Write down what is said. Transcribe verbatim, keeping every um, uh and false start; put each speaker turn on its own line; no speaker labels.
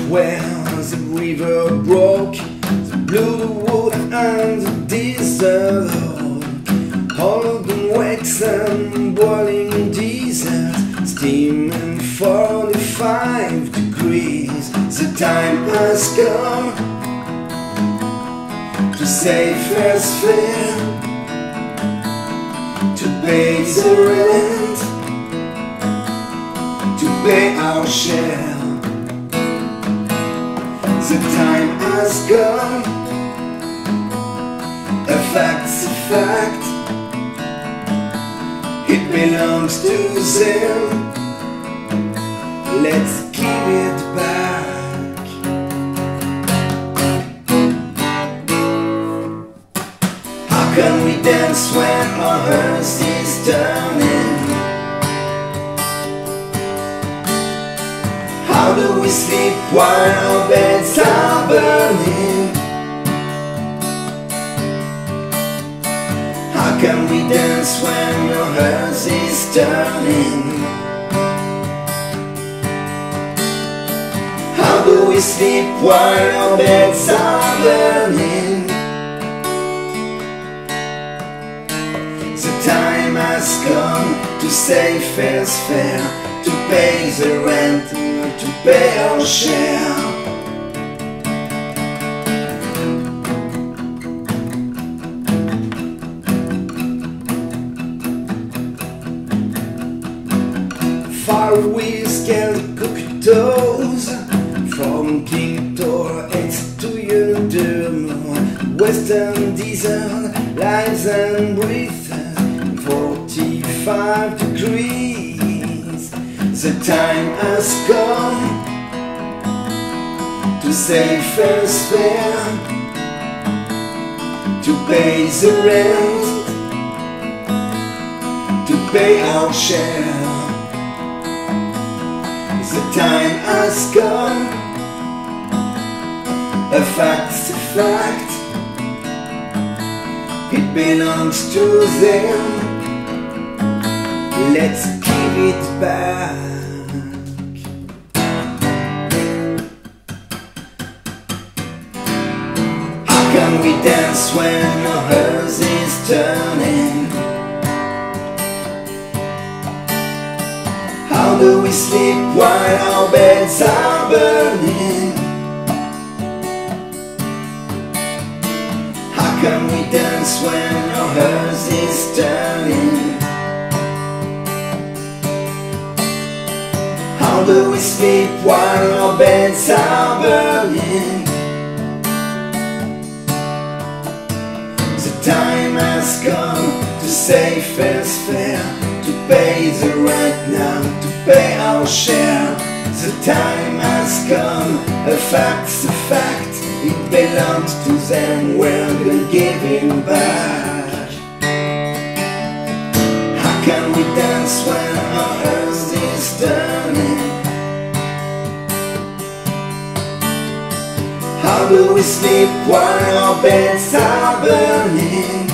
where the river broke, the blue wood and the desert road, Holden wakes and boiling diesel, steaming forty-five degrees. The time has come to say first fair, to pay the rent, to pay our share. The time has come, a fact's a fact, it belongs to them, let's give it back. How can we dance when our hearse is turning? How do we sleep while our beds are burning? How can we dance when our hearse is turning? How do we sleep while our beds are burning? The time has come to say fair's fair, to pay the rent, to pay our share. Far away scale cockatoos, from King Tor it's to Unidermo, western desert lives and breathes, forty-five degrees. The time has come to say fair's fair, to pay the rent, to pay our share. The time has come, a fact's a fact, it belongs to them, let's give it back. How can we dance when our hearse is turning? How do we sleep while our beds are burning? How can we dance when our hearse is turning? How do we sleep while our beds are burning? The time has come to say fair's fair, to pay the rent now, to pay our share. The time has come, a fact's a fact, it belongs to them, we're gonna give him back. How can we dance when our hearse is turning? How do we sleep while our beds are burning?